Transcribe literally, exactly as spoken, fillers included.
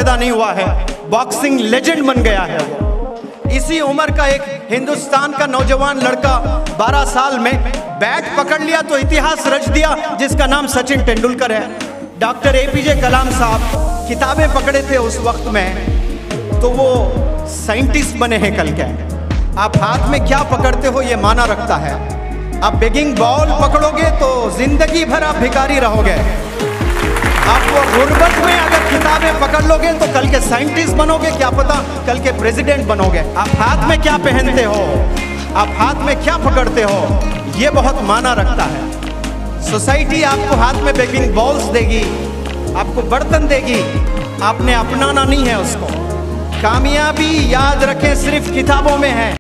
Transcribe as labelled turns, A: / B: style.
A: पैदा नहीं हुआ है, बॉक्सिंग लेजेंड बन गया है वो। इसी उम्र का एक हिंदुस्तान का नौजवान लड़का बारह साल में बैट पकड़ लिया तो इतिहास रच दिया, जिसका नाम सचिन तेंदुलकर है। डॉक्टर एपीजे कलाम साहब किताबें पकड़े थे उस वक्त में, तो वो साइंटिस्ट बने हैं कल के। आप हाथ में क्या पकड़ते हो ये माना रखता है। आप बेगिंग बॉल पकड़ोगे तो जिंदगी भर आप भिखारी रहोगे। आप वो गुर्बत में अगर किताबें पकड़ लोगे तो कल के साइंटिस्ट बनोगे, क्या पता कल के प्रेसिडेंट बनोगे। आप हाथ में क्या पहनते हो, आप हाथ में क्या पकड़ते हो, ये बहुत माना रखता है। सोसाइटी आपको हाथ में बेगिंग बॉल्स देगी, आपको बर्तन देगी, आपने अपनाना नहीं है उसको। कामयाबी याद रखें सिर्फ किताबों में है।